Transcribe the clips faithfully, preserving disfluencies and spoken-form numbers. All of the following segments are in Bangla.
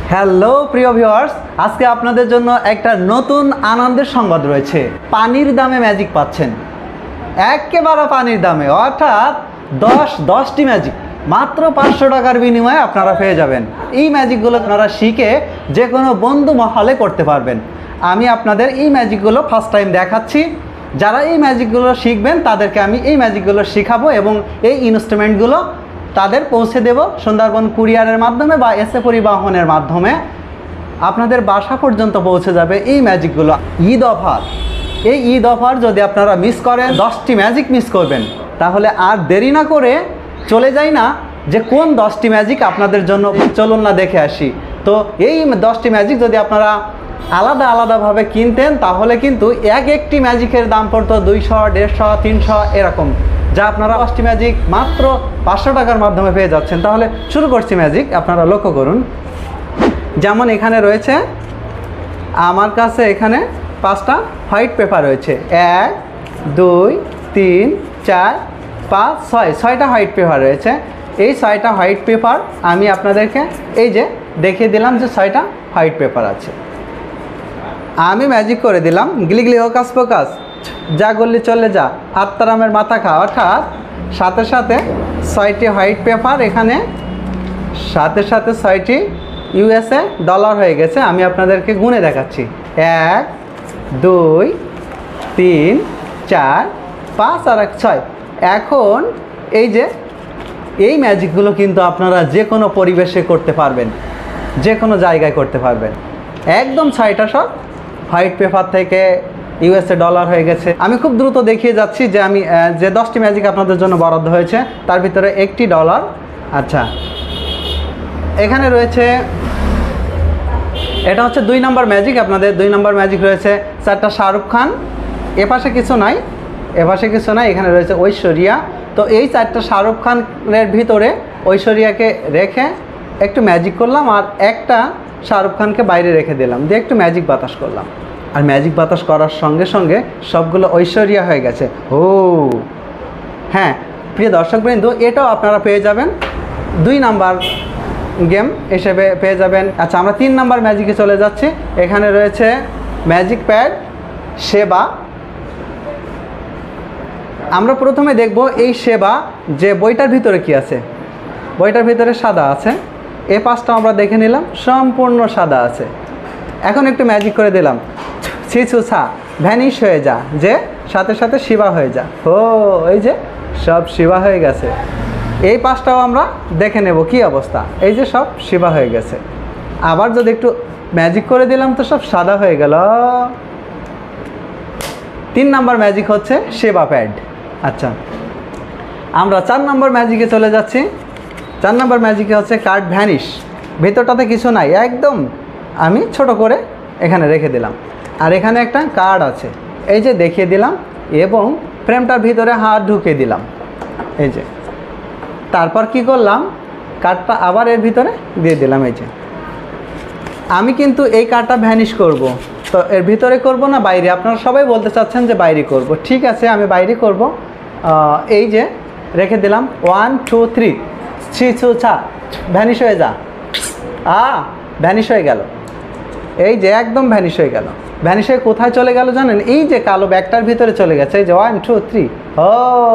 হ্যালো প্রিয় ভিউয়ার্স, আজকে আপনাদের জন্য একটা নতুন আনন্দের সংবাদ রয়েছে। পানির দামে ম্যাজিক পাচ্ছেন, একেবারে পানির দামে, অর্থাৎ দশ দশটি ম্যাজিক মাত্র পাঁচশো টাকার বিনিময়ে আপনারা পেয়ে যাবেন। এই ম্যাজিকগুলো আপনারা শিখে যে কোনো বন্ধু মহলে করতে পারবেন। আমি আপনাদের এই ম্যাজিকগুলো ফার্স্ট টাইম দেখাচ্ছি। যারা এই ম্যাজিকগুলো শিখবেন তাদেরকে আমি এই ম্যাজিকগুলো শেখাবো এবং এই ইনস্ট্রুমেন্টগুলো তাদের পৌঁছে দেব সুন্দরবন কুরিয়ারের মাধ্যমে বা এসে পরিবহনের মাধ্যমে আপনাদের বাসা পর্যন্ত পৌঁছে যাবে এই ম্যাজিকগুলো। ঈদ অফার, এই ঈদ অফার যদি আপনারা মিস করেন, দশটি ম্যাজিক মিস করবেন, তাহলে আর দেরি না করে চলে যাই না যে কোন দশটি ম্যাজিক আপনাদের জন্য, চলুন না দেখে আসি। তো এই দশটি ম্যাজিক যদি আপনারা আলাদা আলাদাভাবে কিনতেন তাহলে কিন্তু এক একটি ম্যাজিকের দাম পড়তো দুইশো, দেড়শো, তিনশো এরকম, যা আপনারা দশটি ম্যাজিক মাত্র পাঁচশো টাকার মাধ্যমে পেয়ে যাচ্ছেন। তাহলে শুরু করছি ম্যাজিক, আপনারা লক্ষ্য করুন। যেমন এখানে রয়েছে আমার কাছে, এখানে পাঁচটা হোয়াইট পেপার রয়েছে, এক দুই তিন চার পাঁচ ছয় ছয়টা হোয়াইট পেপার রয়েছে। এই ছয়টা হোয়াইট পেপার আমি আপনাদেরকে এই যে দেখিয়ে দিলাম যে ছয়টা হোয়াইট পেপার আছে। আমি ম্যাজিক করে দিলাম, গিলিগিলি হোকাস পোকাস, যা গল্লি চলে যা, আত্মারামের মাথা খা, অর্থাৎ সাথে সাথে ছয়টি হোয়াইট পেপার এখানে সাথে সাথে ছয়টি ইউএসএ ডলার হয়ে গেছে। আমি আপনাদেরকে গুণে দেখাচ্ছি, এক দুই তিন চার পাঁচ আর এক ছয়। এখন এই যে এই ম্যাজিকগুলো কিন্তু আপনারা যে কোনো পরিবেশে করতে পারবেন, যে কোনো জায়গায় করতে পারবেন। একদম ছয়টা সব হোয়াইট পেপার থেকে ইউএসএ ডলার হয়ে গেছে। আমি খুব দ্রুত দেখিয়ে যাচ্ছি যে আমি যে দশটি ম্যাজিক আপনাদের জন্য বরাদ্দ হয়েছে তার ভিতরে একটি ডলার। আচ্ছা, এখানে রয়েছে, এটা হচ্ছে দুই নম্বর ম্যাজিক। আপনাদের দুই নম্বর ম্যাজিক রয়েছে চারটা শাহরুখ খান, এপাশে কিছু নাই, এপাশে কিছু নাই, এখানে রয়েছে ঐশ্বরিয়া। তো এই চারটা শাহরুখ খানের ভিতরে ঐশ্বরিয়াকে রেখে একটু ম্যাজিক করলাম আর একটা শাহরুখ খানকে বাইরে রেখে দিলাম, দিয়ে একটু ম্যাজিক বাতাস করলাম, আর ম্যাজিক বাতাস করার সঙ্গে সঙ্গে সবগুলো ঐশ্বরিয়া হয়ে গেছে। ও হ্যাঁ প্রিয় দর্শকবৃন্দ, এটাও আপনারা পেয়ে যাবেন দুই নাম্বার গেম হিসেবে পেয়ে যাবেন। আচ্ছা, আমরা তিন নাম্বার ম্যাজিকে চলে যাচ্ছি। এখানে রয়েছে ম্যাজিক প্যাড সেবা। আমরা প্রথমে দেখব এই সেবা যে বইটার ভিতরে কি আছে। বইটার ভিতরে সাদা আছে, এ পাঁচটা আমরা দেখে নিলাম, সম্পূর্ণ সাদা আছে। এখন একটু ম্যাজিক করে দিলাম, ছিছু ছা ভ্যানিশ হয়ে যা, যে সাথে সাথে শিবা হয়ে যা। ও এই যে সব শিবা হয়ে গেছে। এই পাঁচটাও আমরা দেখে নেব কি অবস্থা। এই যে সব শিবা হয়ে গেছে। আবার যদি একটু ম্যাজিক করে দিলাম তো সব সাদা হয়ে গেল। তিন নাম্বার ম্যাজিক হচ্ছে সেবা প্যাড। আচ্ছা, আমরা চার নম্বর ম্যাজিকে চলে যাচ্ছি। চার নম্বর ম্যাজিকে হচ্ছে কার্ড ভ্যানিশ। ভেতরটাতে কিছু নাই, একদম আমি ছোট করে এখানে রেখে দিলাম, আর এখানে একটা কার্ড আছে, এই যে দেখিয়ে দিলাম, এবং ফ্রেমটার ভিতরে হাত ঢুকিয়ে দিলাম। এই যে তারপর কি করলাম, কার্ডটা আবার এর ভিতরে দিয়ে দিলাম। এই যে আমি কিন্তু এই কার্ডটা ভ্যানিশ করব, তো এর ভিতরে করব না বাইরে? আপনারা সবাই বলতে চাচ্ছেন যে বাইরে করব, ঠিক আছে আমি বাইরে করব। এই যে রেখে দিলাম, ওয়ান টু থ্রি, ছি ছু ছা ভ্যানিশ হয়ে যা। আ ভ্যানিশ হয়ে গেল, এই যে একদম ভ্যানিশ হয়ে গেল। ভ্যানিশ হয়ে কোথায় চলে গেল জানেন? এই যে কালো ব্যাগটার ভিতরে চলে গেছে। এই যে ওয়ান টু থ্রি, ও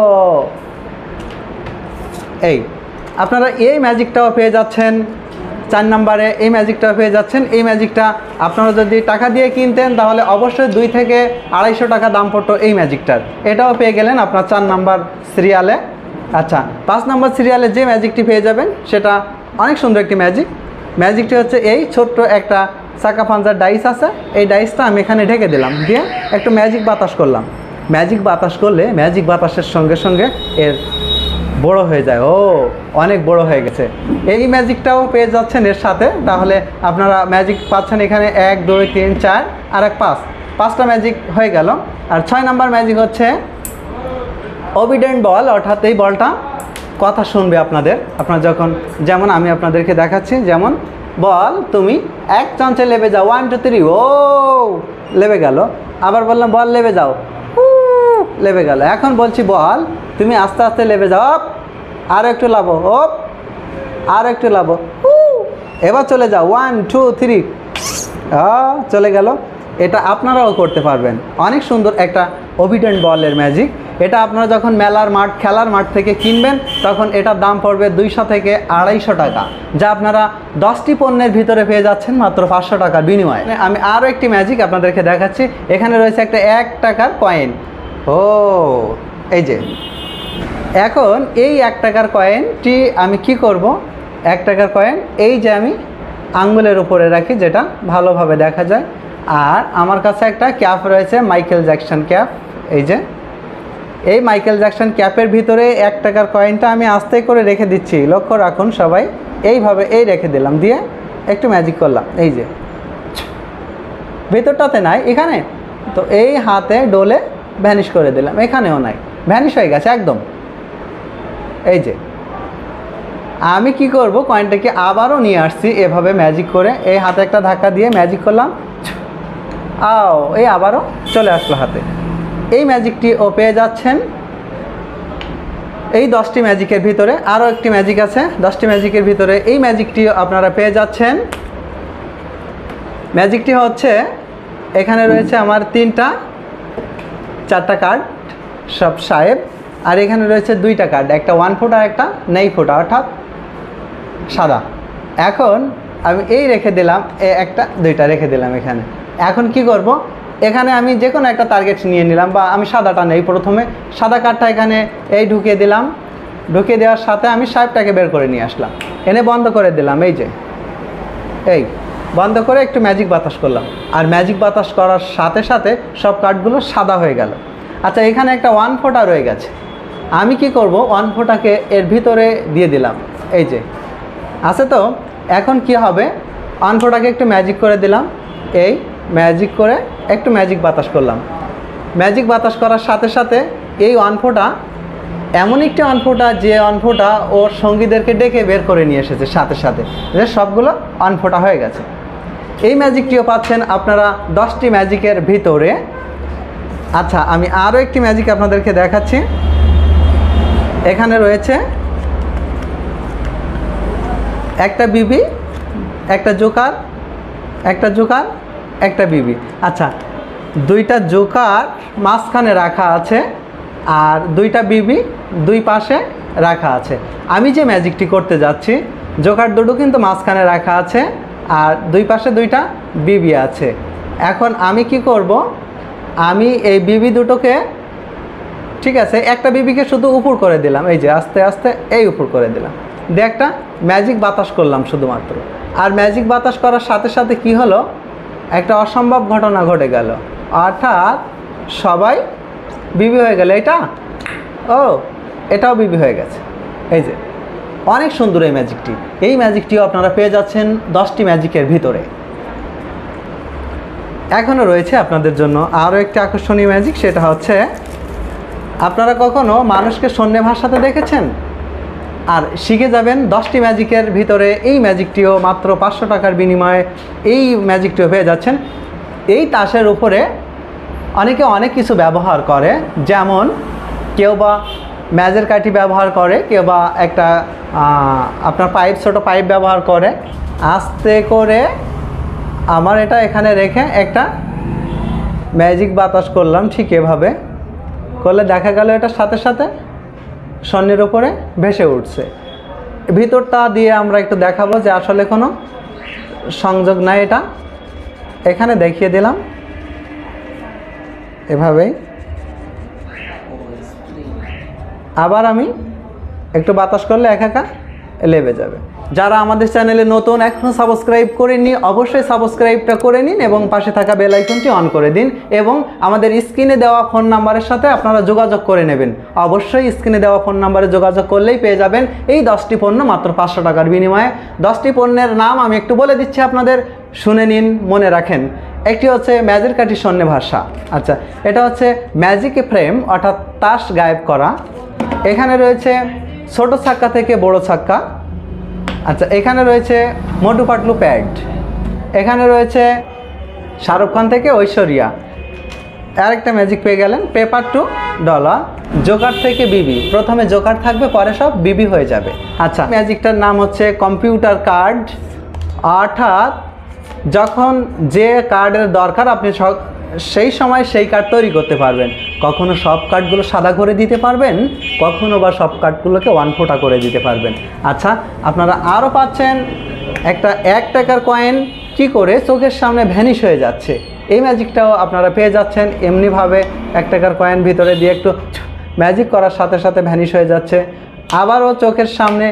এই আপনারা এই ম্যাজিকটাও পেয়ে যাচ্ছেন চার নম্বরে। এই ম্যাজিকটাও পেয়ে যাচ্ছেন। এই ম্যাজিকটা আপনারা যদি টাকা দিয়ে কিনতেন তাহলে অবশ্যই দুই থেকে আড়াইশো টাকা দাম পড়তো এই ম্যাজিকটার। এটাও পেয়ে গেলেন আপনার চার নাম্বার সিরিয়ালে। আচ্ছা, পাঁচ নাম্বার সিরিয়ালে যে ম্যাজিকটি পেয়ে যাবেন সেটা অনেক সুন্দর একটি ম্যাজিক। ম্যাজিকটি হচ্ছে এই ছোট্ট একটা চাকা পাঞ্জার ডাইস আছে, এই ডাইসটা আমি এখানে ঢেকে দিলাম, দিয়ে একটু ম্যাজিক বাতাস করলাম। ম্যাজিক বাতাস করলে ম্যাজিক বাতাসের সঙ্গে সঙ্গে এর বড় হয়ে যায়। ও অনেক বড় হয়ে গেছে। এই ম্যাজিকটাও পেয়ে যাচ্ছেন এর সাথে। তাহলে আপনারা ম্যাজিক পাচ্ছেন এখানে এক দুই তিন চার আর এক পাঁচ, পাঁচটা ম্যাজিক হয়ে গেল। আর ছয় নাম্বার ম্যাজিক হচ্ছে ওবিডেন্ট বল, অর্থাৎ এই বলটা কথা শুনবে আপনাদের। আপনারা যখন, যেমন আমি আপনাদেরকে দেখাচ্ছি, যেমন বল তুমি এক চান্সে লেবে যাও, ওয়ান টু থ্রি, ও লেবে গেল। আবার বললাম বল লেবে যাও, লেবে গেল। এখন বলছি বল তুমি আস্তে আস্তে লেবে যাও, আর একটু লাভো, ওপ আর একটু লাভো, এবার চলে যাও, ওয়ান টু থ্রি, চলে গেল। এটা আপনারাও করতে পারবেন। অনেক সুন্দর একটা ওবিডেন্ট বলের ম্যাজিক। এটা আপনারা যখন মেলার মাঠ, খেলার মাঠ থেকে কিনবেন, তখন এটার দাম পড়বে দুইশো থেকে আড়াইশো টাকা, যা আপনারা দশটি পণ্যের ভিতরে পেয়ে যাচ্ছেন মাত্র পাঁচশো টাকার বিনিময়ে। আমি আরও একটি ম্যাজিক আপনাদেরকে দেখাচ্ছি। এখানে রয়েছে একটা এক টাকার কয়েন। ও এই যে, এখন এই এক টাকার কয়েনটি আমি কি করব, এক টাকার কয়েন এই যে আমি আঙ্গুলের উপরে রাখি, যেটা ভালোভাবে দেখা যায়। আর আমার কাছে একটা ক্যাপ রয়েছে, মাইকেল জ্যাকসন ক্যাপ। এই যে এই মাইকেল জ্যাকসন ক্যাপের ভিতরে এক টাকার কয়েনটা আমি আস্তে করে রেখে দিচ্ছি। লক্ষ্য রাখুন সবাই, এইভাবে এই রেখে দিলাম, দিয়ে একটু ম্যাজিক করলাম। এই যে ভেতরটাতে নাই, এখানে তো এই হাতে ডোলে ভ্যানিশ করে দিলাম, এখানেও নাই, ভ্যানিশ হয়ে গেছে একদম। এই যে আমি কি করব, কয়েনটাকে আবারও নিয়ে আসছি এভাবে ম্যাজিক করে, এই হাতে একটা ধাক্কা দিয়ে ম্যাজিক করলাম, আও এই আবারও চলে আসলো হাতে। এই ম্যাজিকটি ও পেয়ে যাচ্ছেন এই দশটি ম্যাজিকের ভিতরে। আরও একটি ম্যাজিক আছে দশটি ম্যাজিকের ভিতরে, এই ম্যাজিকটি আপনারা পেয়ে যাচ্ছেন। ম্যাজিকটি হচ্ছে, এখানে রয়েছে আমার তিনটা চারটা কার্ড, সব সাহেব, আর এখানে রয়েছে দুইটা কার্ড, একটা ওয়ান ফুট আর একটা নেই ফুটা, অর্থাৎ সাদা। এখন আমি এই রেখে দিলাম, একটা দুইটা রেখে দিলাম এখানে। এখন কি করব, এখানে আমি যে কোনো একটা টার্গেট নিয়ে নিলাম, বা আমি সাদাটা নেই, প্রথমে সাদা কার্ডটা এখানে এই ঢুকিয়ে দিলাম। ঢুকিয়ে দেওয়ার সাথে আমি সাহেবটাকে বের করে নিয়ে আসলাম, এনে বন্ধ করে দিলাম। এই যে এই বন্ধ করে একটু ম্যাজিক বাতাস করলাম, আর ম্যাজিক বাতাস করার সাথে সাথে সব কার্ডগুলো সাদা হয়ে গেল। আচ্ছা, এখানে একটা ওয়ান ফোঁটা রয়ে গেছে, আমি কি করব, ওয়ান ফোঁটাকে এর ভিতরে দিয়ে দিলাম। এই যে আছে তো, এখন কি হবে, ওয়ান ফোঁটাকে একটু ম্যাজিক করে দিলাম, এই ম্যাজিক করে একটু ম্যাজিক বাতাস করলাম। ম্যাজিক বাতাস করার সাথে সাথে এই ওয়ান ফোঁটা এমন একটি ওয়ান ফোঁটা, যে ওয়ান ফোঁটা ওর সঙ্গীদেরকে ডেকে বের করে নিয়ে এসেছে সাথে সাথে, যে সবগুলো ওয়ান ফোঁটা হয়ে গেছে। এই ম্যাজিকটিও পাচ্ছেন আপনারা দশটি ম্যাজিকের ভিতরে। আচ্ছা, আমি আরও একটি ম্যাজিক আপনাদেরকে দেখাচ্ছি। এখানে রয়েছে একটা বিবি, একটা জোকার, একটা জোকার, একটা বিবি। আচ্ছা, দুইটা জোকার মাঝখানে রাখা আছে, আর দুইটা বিবি দুই পাশে রাখা আছে। আমি যে ম্যাজিকটি করতে যাচ্ছি, জোকার দুটো কিন্তু মাঝখানে রাখা আছে, আর দুই পাশে দুইটা বিবি আছে। এখন আমি কি করব, আমি এই বিবি দুটোকে, ঠিক আছে, একটা বিবিকে শুধু উপর করে দিলাম, এই যে আস্তে আস্তে এই উপর করে দিলাম, দিয়ে একটা ম্যাজিক বাতাস করলাম শুধুমাত্র। আর ম্যাজিক বাতাস করার সাথে সাথে কি হলো, একটা অসম্ভব ঘটনা ঘটে গেল, অর্থাৎ সবাই বিবি হয়ে গেল। এটা ও এটাও বিবি হয়ে গেছে। এই যে অনেক সুন্দর এই ম্যাজিকটি। এই ম্যাজিকটিও আপনারা পেয়ে যাচ্ছেন দশটি ম্যাজিকের ভিতরে। এখনও রয়েছে আপনাদের জন্য আরও একটি আকর্ষণীয় ম্যাজিক, সেটা হচ্ছে, আপনারা কখনো মানুষকে শূন্য ভাষাতে দেখেছেন? আর শিখে যাবেন দশটি ম্যাজিকের ভিতরে। এই ম্যাজিকটিও মাত্র পাঁচশো টাকার বিনিময়ে এই ম্যাজিকটিও পেয়ে যাচ্ছেন। এই তাসের উপরে অনেকে অনেক কিছু ব্যবহার করে, যেমন কেউ বা ম্যাজের কাঠি ব্যবহার করে, কেউ বা একটা আপনার পাইপ, ছোটো পাইপ ব্যবহার করে। আস্তে করে আমার এটা এখানে রেখে একটা ম্যাজিক বাতাস করলাম, ঠিক এভাবে করলে দেখা গেল এটার সাথে সাথে স্বর্ণের উপরে ভেসে উঠছে। ভিতরটা দিয়ে আমরা একটু দেখাবো যে আসলে কোনো সংযোগ নাই। এটা এখানে দেখিয়ে দিলাম এভাবেই। আবার আমি একটু বাতাস করলে একা একা লেবে যাবে। যারা আমাদের চ্যানেলে নতুন, এখনও সাবস্ক্রাইব করেননি, অবশ্যই সাবস্ক্রাইবটা করে নিন এবং পাশে থাকা বেল আইকনটি অন করে দিন, এবং আমাদের স্ক্রিনে দেওয়া ফোন নাম্বারের সাথে আপনারা যোগাযোগ করে নেবেন। অবশ্যই স্ক্রিনে দেওয়া ফোন নাম্বারে যোগাযোগ করলেই পেয়ে যাবেন এই দশটি পণ্য মাত্র পাঁচশো টাকার বিনিময়ে। দশটি পণ্যের নাম আমি একটু বলে দিচ্ছি, আপনাদের শুনে নিন, মনে রাখেন। একটি হচ্ছে ম্যাজের কাঠি স্বর্ণ ভাষা। আচ্ছা, এটা হচ্ছে ম্যাজিক ফ্রেম, অর্থাৎ তাস গায়েব করা। এখানে রয়েছে ছোট ছাক্কা থেকে বড় ছাক্কা। আচ্ছা, এখানে রয়েছে মোটু পাটলু প্যাড। এখানে রয়েছে শাহরুখ খান থেকে ঐশ্বরিয়া। আরেকটা ম্যাজিক পেয়ে গেলেন, পেপার টু ডলার। জোকার থেকে বিবি, প্রথমে জোকার থাকবে, পরে সব বিবি হয়ে যাবে। আচ্ছা, ম্যাজিকটার নাম হচ্ছে কম্পিউটার কার্ড, অর্থাৎ যখন যে কার্ডের দরকার আপনি সেই সময় সেই কার্ড তৈরি করতে পারবেন। কখনো সব কার্ডগুলো সাদা করে দিতে পারবেন, কখনো বা সব কার্ডগুলোকে ওয়ান ফোঁটা করে দিতে পারবেন। আচ্ছা, আপনারা আরও পাচ্ছেন একটা এক টাকার কয়েন কি করে চোখের সামনে ভ্যানিশ হয়ে যাচ্ছে, এই ম্যাজিকটাও আপনারা পেয়ে যাচ্ছেন। এমনিভাবে এক টাকার কয়েন ভিতরে দিয়ে একটু ম্যাজিক করার সাথে সাথে ভ্যানিশ হয়ে যাচ্ছে, আবারও চোখের সামনে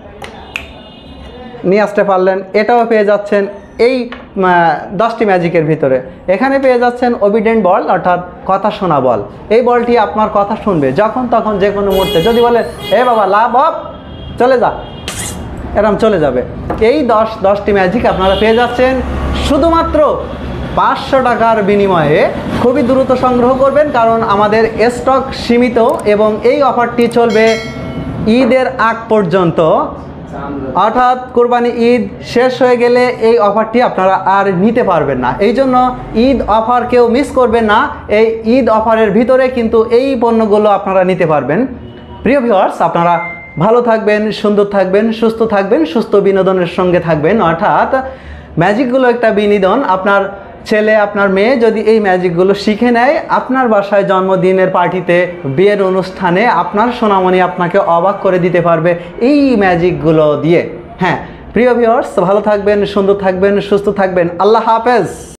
নিয়ে আসতে পারলেন, এটাও পেয়ে যাচ্ছেন এই দশটি ম্যাজিকের ভিতরে। এখানে পেয়ে যাচ্ছেন ওবিডেন্ট বল, অর্থাৎ কথা শোনা বল। এই বলটি আপনার কথা শুনবে যখন তখন যে কোনো মুহূর্তে। যদি বলে এ বাবা লাভ অফ চলে যা, এরম চলে যাবে। এই দশ দশটি ম্যাজিক আপনারা পেয়ে যাচ্ছেন শুধুমাত্র পাঁচশো টাকার বিনিময়ে। খুবই দ্রুত সংগ্রহ করবেন, কারণ আমাদের স্টক সীমিত এবং এই অফারটি চলবে ঈদের আগ পর্যন্ত। অর্থাৎ কোরবানি ঈদ শেষ হয়ে গেলে এই অফারটি আপনারা আর নিতে পারবেন না। এই জন্য ঈদ অফার কেউ মিস করবেন না। এই ঈদ অফারের ভিতরে কিন্তু এই পণ্যগুলো আপনারা নিতে পারবেন। প্রিয় ভিউয়ার্স, আপনারা ভালো থাকবেন, সুন্দর থাকবেন, সুস্থ থাকবেন, সুস্থ বিনোদনের সঙ্গে থাকবেন। অর্থাৎ ম্যাজিকগুলো একটা বিনোদন। আপনার ছেলে আপনার মেয়ে যদি এই ম্যাজিকগুলো শিখে নেয়, আপনার বাসায় জন্মদিনের পার্টিতে, বিয়ের অনুষ্ঠানে আপনার সোনামণি আপনাকে অবাক করে দিতে পারবে এই ম্যাজিকগুলো দিয়ে। হ্যাঁ প্রিয় ভিউয়ার্স, ভালো থাকবেন, সুন্দর থাকবেন, সুস্থ থাকবেন। আল্লাহ হাফেজ।